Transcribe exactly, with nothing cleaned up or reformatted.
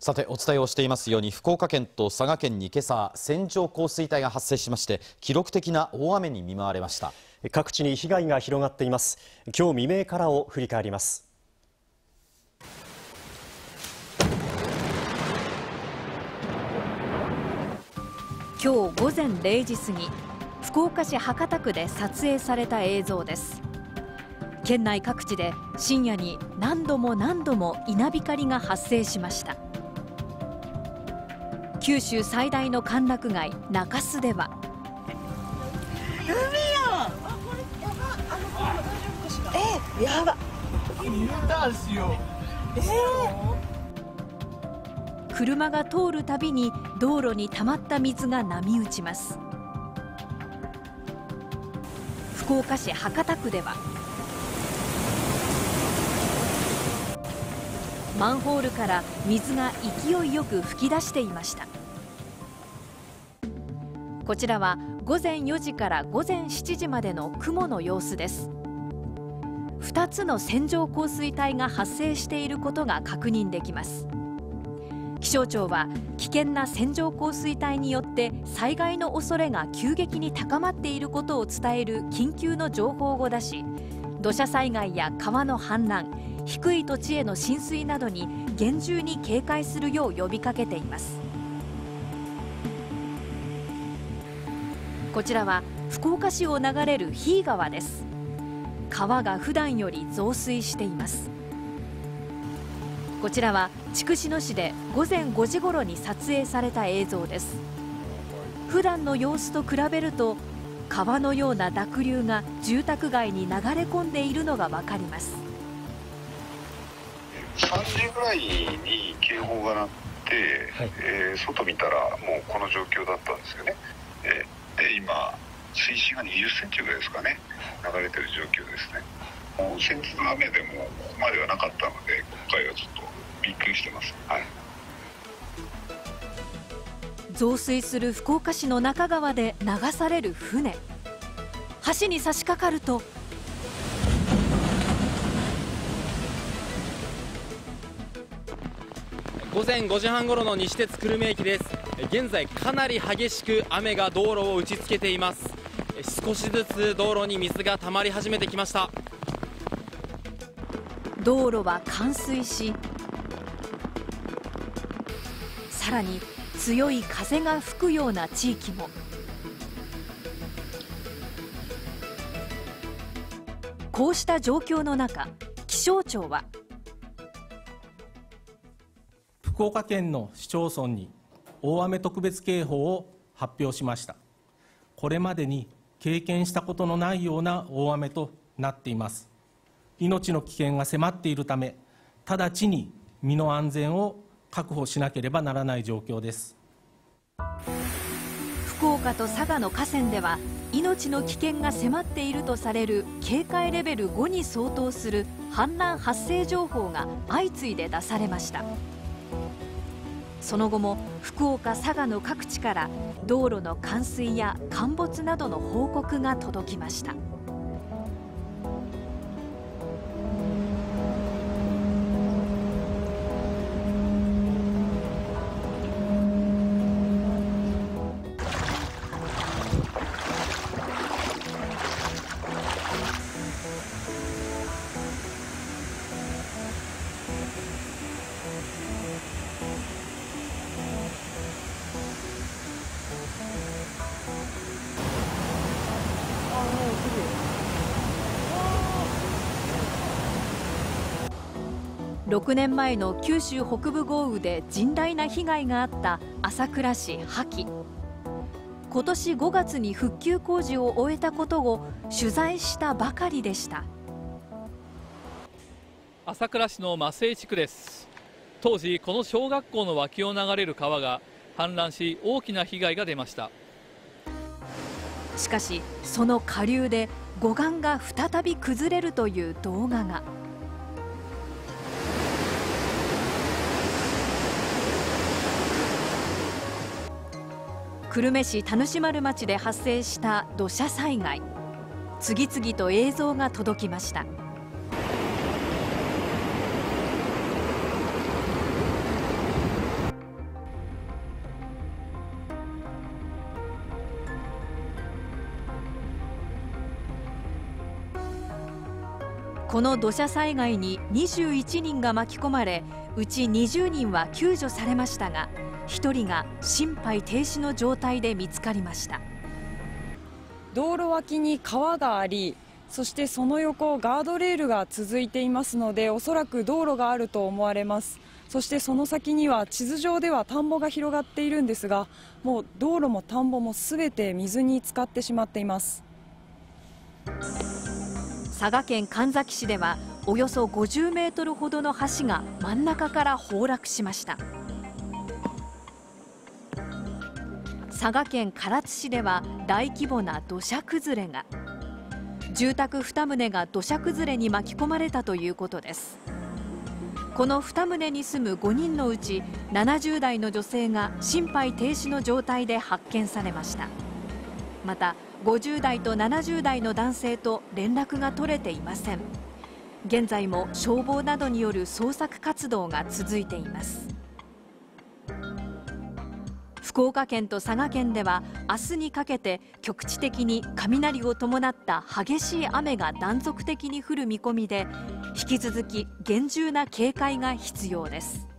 さてお伝えをしていますように、福岡県と佐賀県に今朝線状降水帯が発生しまして、記録的な大雨に見舞われました。 各地に被害が広がっています。今日未明からを振り返ります。 今日午前れいじ過ぎ、福岡市博多区で撮影された映像です。県内各地で深夜に何度も何度も稲光が発生しました。九州最大の歓楽街中洲では海よ。え、やば。見たんすよ。えー、車が通るたびに道路に溜まった水が波打ちます。福岡市博多区ではマンホールから水が勢いよく噴き出していました。こちらは午前よじから午前しちじまでの雲の様子です。ふたつの線状降水帯が発生していることが確認できます。気象庁は危険な線状降水帯によって災害の恐れが急激に高まっていることを伝える緊急の情報を出し、土砂災害や川の氾濫、低い土地への浸水などに厳重に警戒するよう呼びかけています。こちらは福岡市を流れる斐伊川です。川が普段より増水しています。こちらは筑紫野市で午前ごじごろに撮影された映像です。普段の様子と比べると川のような濁流が住宅街に流れ込んでいるのがわかります。 さんじぐらいに警報が鳴って、はい、えー、外見たらもうこの状況だったんですよね。えーで今水深がにじゅっセンチぐらいですかね、流れてる状況ですね。もう先日の雨でもここまではなかったので、今回はちょっとびっくりしてます。はい、 増水する福岡市の中川で流される船、橋に差し掛かると午前ごじはんごろの西鉄久留米駅です。現在かなり激しく雨が道路を打ちつけています。少しずつ道路に水が溜まり始めてきました。 道路は冠水し、さらに強い風が吹くような地域も。こうした状況の中、気象庁は福岡県の市町村に大雨特別警報を発表しました。これまでに経験したことのないような大雨となっています。命の危険が迫っているため、直ちに身の安全を確保しなければならない状況です。 福岡と佐賀の河川では命の危険が迫っているとされる警戒レベルごに相当する氾濫発生情報が相次いで出されました。その後も福岡、佐賀の各地から道路の冠水や陥没などの報告が届きました。ろくねんまえの九州北部豪雨で甚大な被害があった朝倉市杷木。今年ごがつに復旧工事を終えたことを取材したばかりでした。 朝倉市の増江地区です。当時この小学校の脇を流れる川が氾濫し、大きな被害が出ました。 しかしその下流で護岸が再び崩れるという動画が。久留米市田主丸町で発生した土砂災害。次々と映像が届きました。 この土砂災害ににじゅういちにんが巻き込まれ、うちにじゅうにんは救助されましたが、ひとりが心肺停止の状態で見つかりました。 道路脇に川があり、そしてその横ガードレールが続いていますので、おそらく道路があると思われます。そしてその先には地図上では田んぼが広がっているんですが、もう道路も田んぼもすべて水に浸かってしまっています。 佐賀県神埼市ではおよそごじゅうメートルほどの橋が真ん中から崩落しました。佐賀県唐津市では大規模な土砂崩れが、住宅に棟が土砂崩れに巻き込まれたということです。このに棟に住むごにんのうちななじゅう代の女性が心肺停止の状態で発見されました。またごじゅう代とななじゅう代の男性と連絡が取れていません。現在も消防などによる捜索活動が続いています。福岡県と佐賀県では明日にかけて局地的に雷を伴った激しい雨が断続的に降る見込みで、引き続き厳重な警戒が必要です。